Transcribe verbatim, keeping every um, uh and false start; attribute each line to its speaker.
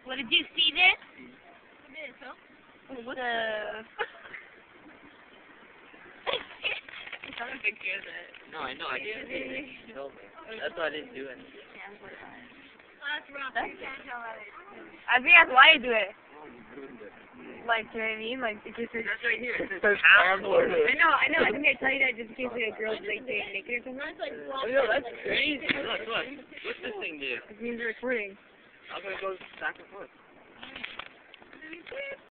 Speaker 1: What, did you see this? What the...
Speaker 2: I found a picture of it.
Speaker 3: No, I know, I didn't see it. You told me. That's why I didn't do it.
Speaker 2: I think that's why I do it. Like, you know what I mean? Like, it's just...
Speaker 3: That's right here.
Speaker 2: It says password. I know, I know. I think I tell you that just in case like, a girl's like, getting naked or something.
Speaker 3: Oh, yo, that's crazy. Look, look. What's this thing do?
Speaker 2: It means they're recording.
Speaker 3: I'm gonna go back and forth.